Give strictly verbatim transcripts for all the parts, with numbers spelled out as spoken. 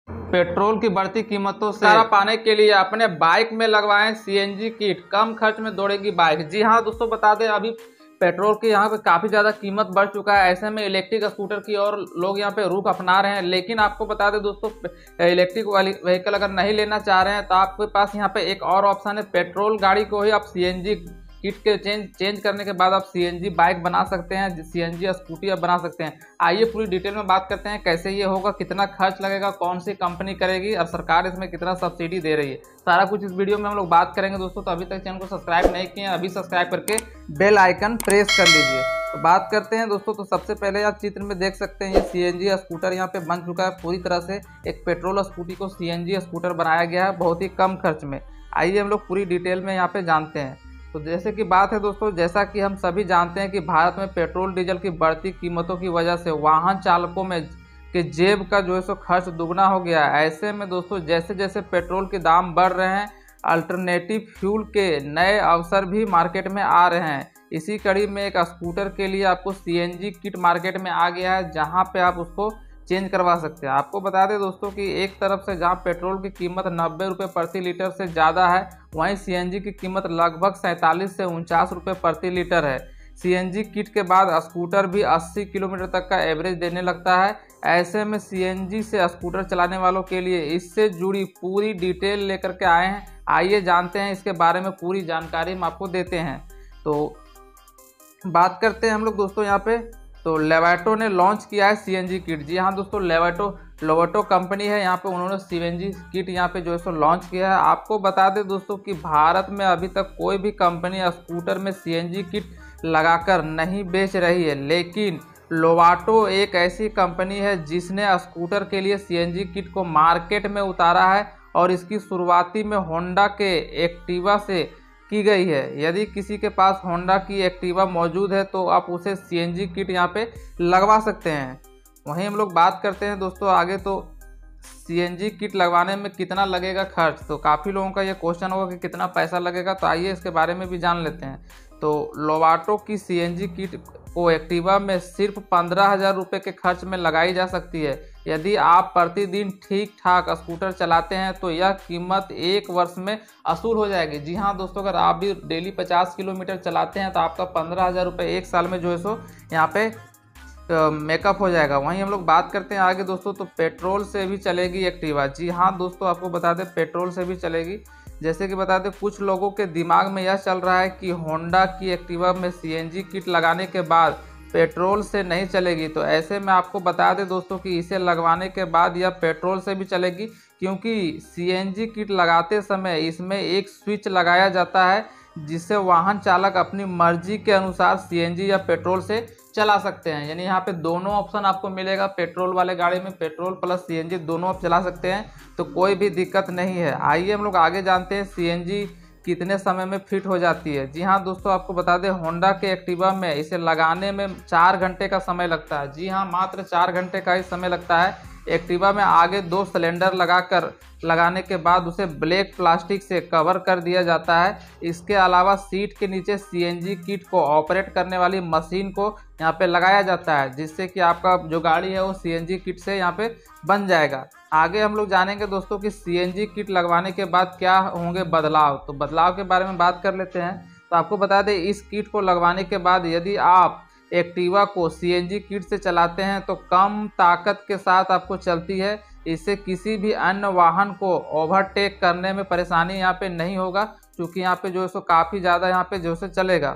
Petrol की बढ़ती कीमतों से छुटकारा पाने के लिए अपने बाइक में लगवाएं सीएनजी किट, कम खर्च में दौड़ेगी बाइक। जी हाँ दोस्तों, बता दें अभी पेट्रोल के यहाँ पे काफ़ी ज़्यादा कीमत बढ़ चुका है, ऐसे में इलेक्ट्रिक स्कूटर की और लोग यहाँ पे रुख अपना रहे हैं। लेकिन आपको बता दें दोस्तों, इलेक्ट्रिक वाली व्हीकल अगर नहीं लेना चाह रहे हैं तो आपके पास यहाँ पे एक और ऑप्शन है। पेट्रोल गाड़ी को ही आप सीएनजी किट के चेंज चेंज करने के बाद आप सीएनजी बाइक बना सकते हैं, सीएनजी स्कूटी आप बना सकते हैं। आइए पूरी डिटेल में बात करते हैं कैसे ये होगा, कितना खर्च लगेगा, कौन सी कंपनी करेगी और सरकार इसमें कितना सब्सिडी दे रही है, सारा कुछ इस वीडियो में हम लोग बात करेंगे दोस्तों। तो अभी तक चैनल को सब्सक्राइब नहीं किए हैं, अभी सब्सक्राइब करके बेल आइकन प्रेस कर लीजिए। तो बात करते हैं दोस्तों। तो सबसे पहले आप चित्र में देख सकते हैं ये सीएनजी स्कूटर यहाँ पे बन चुका है पूरी तरह से। एक पेट्रोल स्कूटी को सीएनजी स्कूटर बनाया गया है बहुत ही कम खर्च में। आइए हम लोग पूरी डिटेल में यहाँ पे जानते हैं। तो जैसे कि बात है दोस्तों, जैसा कि हम सभी जानते हैं कि भारत में पेट्रोल डीजल की बढ़ती कीमतों की वजह से वाहन चालकों में के जेब का जो है सो खर्च दुगना हो गया है। ऐसे में दोस्तों जैसे जैसे पेट्रोल के दाम बढ़ रहे हैं, अल्टरनेटिव फ्यूल के नए अवसर भी मार्केट में आ रहे हैं। इसी कड़ी में एक स्कूटर के लिए आपको सीएनजी किट मार्केट में आ गया है, जहां पे आप उसको चेंज करवा सकते हैं। आपको बता दें दोस्तों कि एक तरफ से जहां पेट्रोल की कीमत नब्बे रुपये प्रति लीटर से ज़्यादा है, वहीं सीएनजी की कीमत लगभग सैंतालीस से उनचास रुपये प्रति लीटर है। सीएनजी किट के बाद स्कूटर भी अस्सी किलोमीटर तक का एवरेज देने लगता है। ऐसे में सीएनजी से स्कूटर चलाने वालों के लिए इससे जुड़ी पूरी डिटेल लेकर के आए हैं। आइए जानते हैं इसके बारे में, पूरी जानकारी हम आपको देते हैं। तो बात करते हैं हम लोग दोस्तों यहाँ पे। तो लेवाटो ने लॉन्च किया है सीएनजी किट। जी हाँ दोस्तों, लेवाटो लोवाटो कंपनी है, यहाँ पे उन्होंने सीएनजी किट यहाँ पे जो है सो लॉन्च किया है। आपको बता दें दोस्तों कि भारत में अभी तक कोई भी कंपनी स्कूटर में सीएनजी किट लगाकर नहीं बेच रही है, लेकिन लोवाटो एक ऐसी कंपनी है जिसने स्कूटर के लिए सीएनजी किट को मार्केट में उतारा है और इसकी शुरुआती में होंडा के एक्टिवा से की गई है। यदि किसी के पास होंडा की एक्टिवा मौजूद है तो आप उसे सीएनजी किट यहाँ पे लगवा सकते हैं। वहीं हम लोग बात करते हैं दोस्तों आगे। तो सीएनजी किट लगवाने में कितना लगेगा खर्च, तो काफ़ी लोगों का ये क्वेश्चन होगा कि कितना पैसा लगेगा। तो आइए इसके बारे में भी जान लेते हैं। तो लोवाटो की सीएनजी किट को एक्टिवा में सिर्फ पंद्रह हज़ार रुपये के खर्च में लगाई जा सकती है। यदि आप प्रतिदिन ठीक ठाक स्कूटर चलाते हैं तो यह कीमत एक वर्ष में असूल हो जाएगी। जी हाँ दोस्तों, अगर आप भी डेली पचास किलोमीटर चलाते हैं तो आपका पंद्रह हज़ार रुपये एक साल में जो है सो यहाँ पे मेकअप हो जाएगा। वहीं हम लोग बात करते हैं आगे दोस्तों। तो पेट्रोल से भी चलेगी एक्टिवा। जी हाँ दोस्तों, आपको बता दें पेट्रोल से भी चलेगी। जैसे कि बता दें, कुछ लोगों के दिमाग में यह चल रहा है कि होंडा की एक्टिवा में सीएनजी किट लगाने के बाद पेट्रोल से नहीं चलेगी। तो ऐसे में आपको बता दें दोस्तों कि इसे लगवाने के बाद यह पेट्रोल से भी चलेगी, क्योंकि सीएनजी किट लगाते समय इसमें एक स्विच लगाया जाता है जिससे वाहन चालक अपनी मर्जी के अनुसार सीएनजी या पेट्रोल से चला सकते हैं। यानी यहाँ पे दोनों ऑप्शन आपको मिलेगा। पेट्रोल वाले गाड़ी में पेट्रोल प्लस सीएनजी दोनों आप चला सकते हैं, तो कोई भी दिक्कत नहीं है। आइए हम लोग आगे जानते हैं सीएनजी कितने समय में फिट हो जाती है। जी हाँ दोस्तों, आपको बता दें होंडा के एक्टिवा में इसे लगाने में चार घंटे का समय लगता है। जी हाँ, मात्र चार घंटे का ही समय लगता है। एक्टिवा में आगे दो सिलेंडर लगाकर लगाने के बाद उसे ब्लैक प्लास्टिक से कवर कर दिया जाता है। इसके अलावा सीट के नीचे सीएनजी किट को ऑपरेट करने वाली मशीन को यहाँ पे लगाया जाता है, जिससे कि आपका जो गाड़ी है वो सीएनजी किट से यहाँ पे बन जाएगा। आगे हम लोग जानेंगे दोस्तों कि सीएनजी किट लगवाने के बाद क्या होंगे बदलाव। तो बदलाव के बारे में बात कर लेते हैं। तो आपको बता दें, इस किट को लगवाने के बाद यदि आप एक्टिवा को सीएनजी किट से चलाते हैं तो कम ताकत के साथ आपको चलती है। इससे किसी भी अन्य वाहन को ओवरटेक करने में परेशानी यहाँ पे नहीं होगा, क्योंकि यहाँ पे जो है सो काफ़ी ज़्यादा यहाँ पे जो से चलेगा।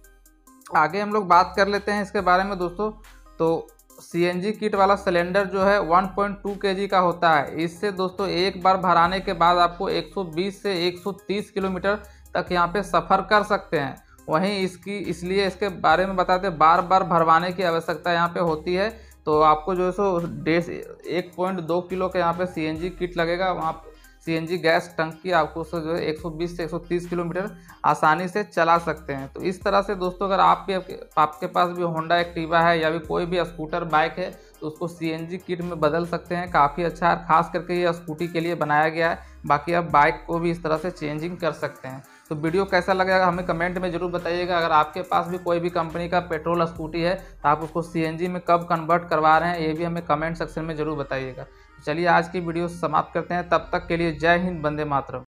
आगे हम लोग बात कर लेते हैं इसके बारे में दोस्तों। तो सीएनजी किट वाला सिलेंडर जो है एक पॉइंट दो केजी का होता है। इससे दोस्तों एक बार भराने के बाद आपको एक सौ बीस से एक सौ तीस किलोमीटर तक यहाँ पे सफ़र कर सकते हैं। वहीं इसकी इसलिए इसके बारे में बताते बार बार भरवाने की आवश्यकता यहाँ पे होती है। तो आपको जो है सो डेढ़ एक पॉइंट दो किलो के यहाँ पे सीएनजी किट लगेगा। वहाँ सीएनजी गैस टंकी आपको उससे जो है एक सौ बीस से एक सौ तीस किलोमीटर आसानी से चला सकते हैं। तो इस तरह से दोस्तों अगर आप भी आपके पास भी होंडा एक्टिवा है या भी कोई भी स्कूटर बाइक है तो उसको सीएनजी किट में बदल सकते हैं। काफ़ी अच्छा है, खास करके ये स्कूटी के लिए बनाया गया है। बाकी आप बाइक को भी इस तरह से चेंजिंग कर सकते हैं। तो वीडियो कैसा लगेगा हमें कमेंट में ज़रूर बताइएगा। अगर आपके पास भी कोई भी कंपनी का पेट्रोल स्कूटी है तो आप उसको सीएनजी में कब कन्वर्ट करवा रहे हैं ये भी हमें कमेंट सेक्शन में ज़रूर बताइएगा। चलिए आज की वीडियो समाप्त करते हैं, तब तक के लिए जय हिंद, वंदे मातरम।